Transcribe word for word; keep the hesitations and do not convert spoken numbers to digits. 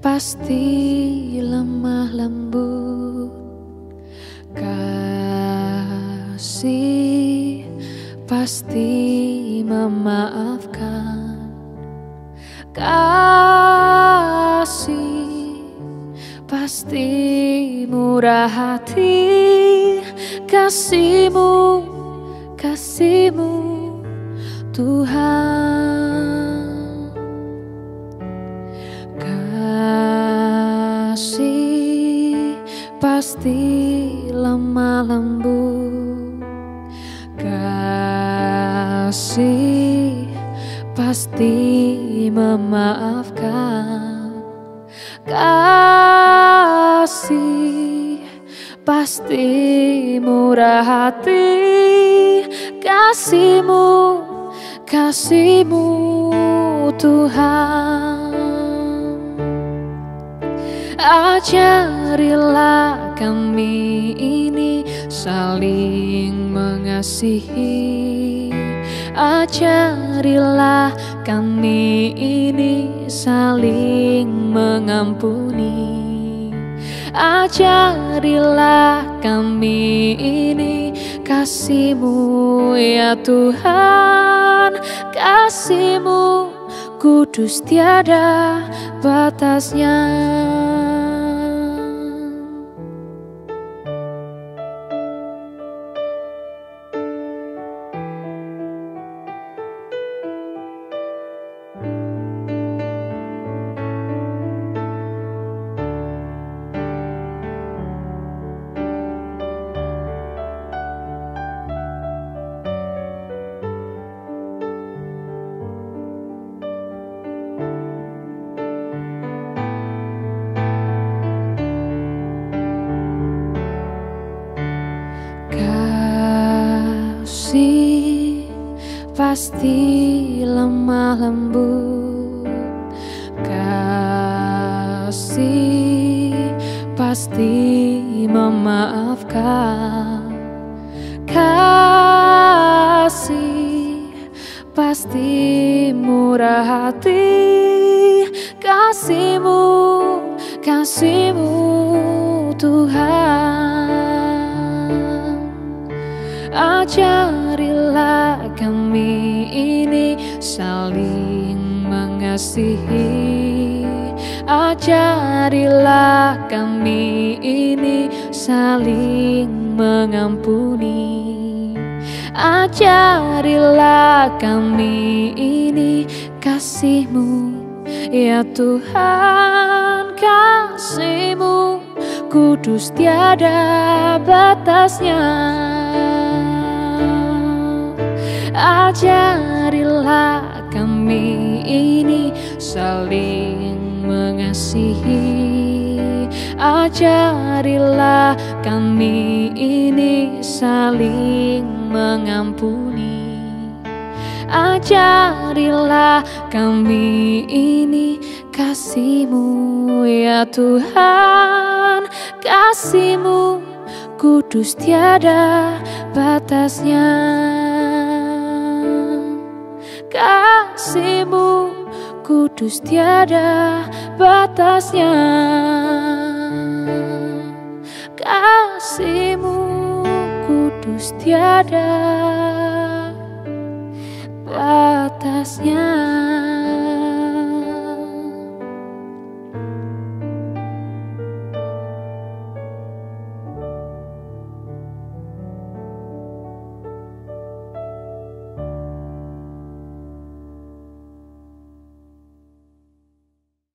pasti lemah lembut. Kasih pasti memaafkan. Kasih pasti murah hati. Kasih-Mu, kasih-Mu Tuhan. Kasih pasti lemah lembut. Kasih pasti memaafkan. Kasih pasti murah hati. Kasih-Mu, kasih-Mu Tuhan. Ajarilah kami ini saling mengasihi. Ajarilah kami ini saling mengampuni. Ajarilah kami ini kasih-Mu ya Tuhan. Kasih-Mu kudus tiada batasnya. Kasih pasti lemah lembut. Kasih pasti memaafkan. Kasih pasti murah hati. Kasih-Mu, kasih-Mu Tuhan. Ajarilah kami ini saling mengasihi. Ajarilah kami ini saling mengampuni. Ajarilah kami ini kasih-Mu ya Tuhan. Kasih-Mu kudus tiada batasnya. Ajarilah kami ini saling mengasihi. Ajarilah kami ini saling mengampuni. Ajarilah kami ini kasih-Mu ya Tuhan. Kasih-Mu kudus tiada batasnya. Kasih-Mu kudus tiada batasnya. Kasih-Mu kudus tiada batasnya.